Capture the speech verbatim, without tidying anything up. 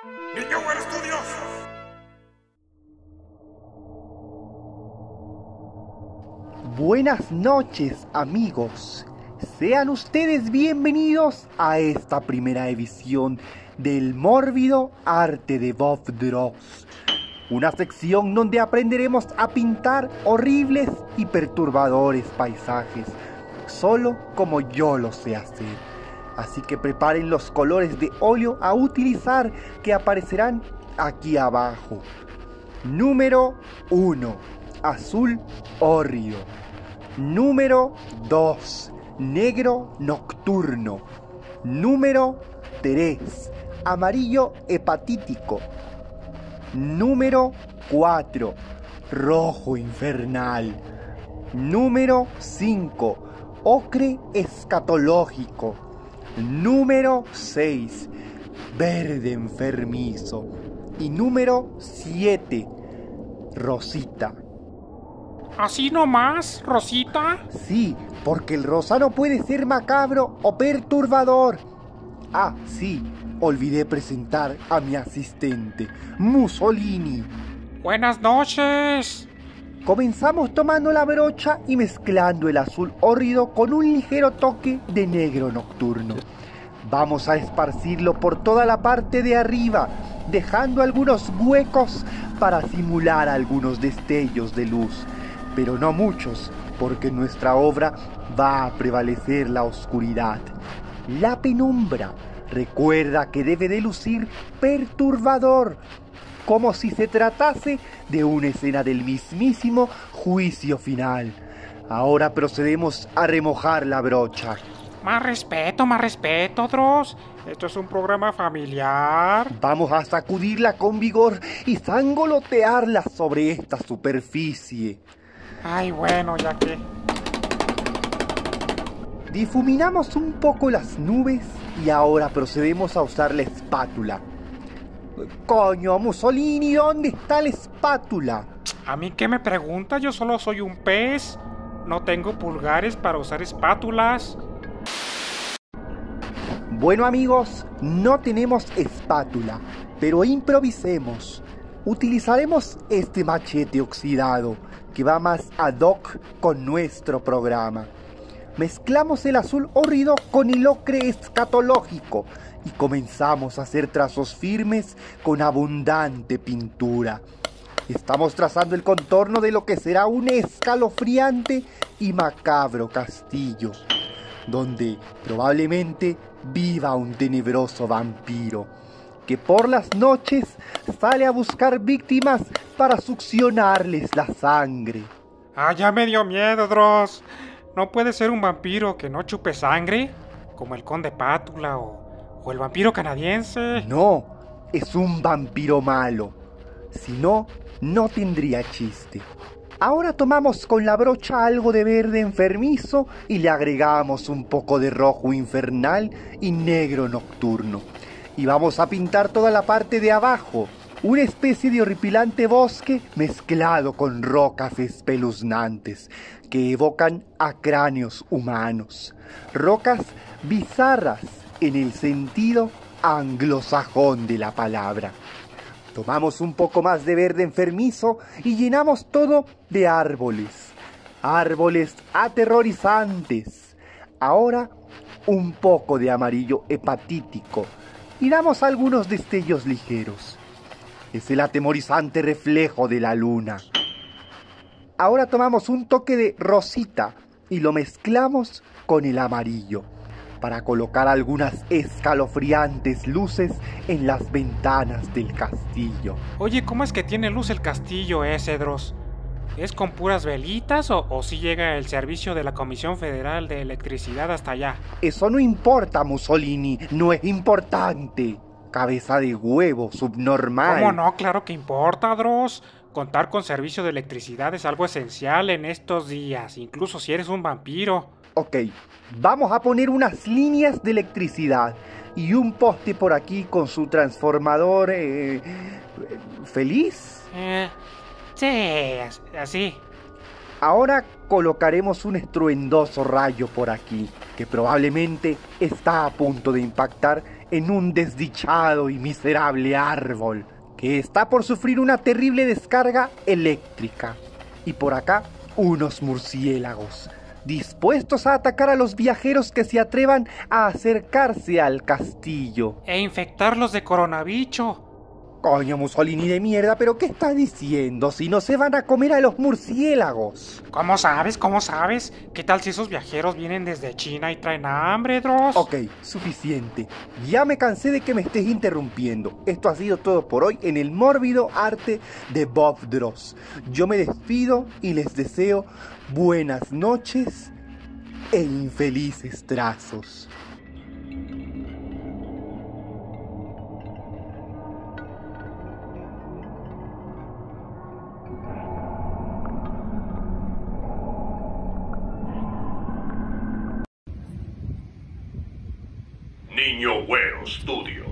¡Niño buen estudios! Buenas noches, amigos. Sean ustedes bienvenidos a esta primera edición del mórbido arte de Bob Dross. Una sección donde aprenderemos a pintar horribles y perturbadores paisajes, solo como yo lo sé hacer. Así que preparen los colores de óleo a utilizar que aparecerán aquí abajo. Número uno. Azul hórrido. Número dos. Negro nocturno. Número tres. Amarillo hepatítico. Número cuatro. Rojo infernal. Número cinco. Ocre escatológico. Número seis. Verde enfermizo. Y número siete. Rosita. ¿Así nomás, Rosita? Sí, porque el rosa no puede ser macabro o perturbador. Ah, sí, olvidé presentar a mi asistente, Mussolini. Buenas noches. Comenzamos tomando la brocha y mezclando el azul hórrido con un ligero toque de negro nocturno. Vamos a esparcirlo por toda la parte de arriba, dejando algunos huecos para simular algunos destellos de luz, pero no muchos, porque en nuestra obra va a prevalecer la oscuridad. La penumbra, recuerda que debe de lucir perturbador, como si se tratase de una escena del mismísimo juicio final. Ahora procedemos a remojar la brocha. Más respeto, más respeto, Dross. Esto es un programa familiar. Vamos a sacudirla con vigor y sangolotearla sobre esta superficie. Ay, bueno, ya que... Difuminamos un poco las nubes y ahora procedemos a usar la espátula. Coño, Mussolini, ¿dónde está la espátula? ¿A mí qué me pregunta? Yo solo soy un pez. No tengo pulgares para usar espátulas. Bueno, amigos, no tenemos espátula, pero improvisemos. Utilizaremos este machete oxidado, que va más ad hoc con nuestro programa. Mezclamos el azul hórrido con el ocre escatológico y comenzamos a hacer trazos firmes con abundante pintura. Estamos trazando el contorno de lo que será un escalofriante y macabro castillo, donde probablemente viva un tenebroso vampiro, que por las noches sale a buscar víctimas para succionarles la sangre. Ah, ya me dio miedo, Dross. ¿No puede ser un vampiro que no chupe sangre? Como el conde Pátula o, o el vampiro canadiense. No, es un vampiro malo. Si no, no tendría chiste. Ahora tomamos con la brocha algo de verde enfermizo y le agregamos un poco de rojo infernal y negro nocturno. Y vamos a pintar toda la parte de abajo, una especie de horripilante bosque mezclado con rocas espeluznantes que evocan a cráneos humanos. Rocas bizarras en el sentido anglosajón de la palabra. Tomamos un poco más de verde enfermizo y llenamos todo de árboles. Árboles aterrorizantes. Ahora un poco de amarillo hepatítico y damos algunos destellos ligeros. Es el atemorizante reflejo de la luna. Ahora tomamos un toque de rosita y lo mezclamos con el amarillo para colocar algunas escalofriantes luces en las ventanas del castillo. Oye, ¿cómo es que tiene luz el castillo ese, Dross? ¿Es con puras velitas o, o si llega el servicio de la Comisión Federal de Electricidad hasta allá? Eso no importa, Mussolini, no es importante. Cabeza de huevo, subnormal. ¿Cómo no? Claro que importa, Dross. Contar con servicio de electricidad es algo esencial en estos días, incluso si eres un vampiro. Ok, vamos a poner unas líneas de electricidad y un poste por aquí con su transformador... Eh, ¿Feliz? Eh, sí, así. Ahora colocaremos un estruendoso rayo por aquí, que probablemente está a punto de impactar en un desdichado y miserable árbol que está por sufrir una terrible descarga eléctrica. Y por acá, unos murciélagos, dispuestos a atacar a los viajeros que se atrevan a acercarse al castillo. E infectarlos de coronavirus. Coño, Mussolini de mierda, ¿pero qué estás diciendo? Si no se van a comer a los murciélagos. ¿Cómo sabes? ¿Cómo sabes? ¿Qué tal si esos viajeros vienen desde China y traen hambre, Dross? Ok, suficiente. Ya me cansé de que me estés interrumpiendo. Esto ha sido todo por hoy en el mórbido arte de Bob Dross. Yo me despido y les deseo buenas noches e infelices trazos. Niño Güero Studio.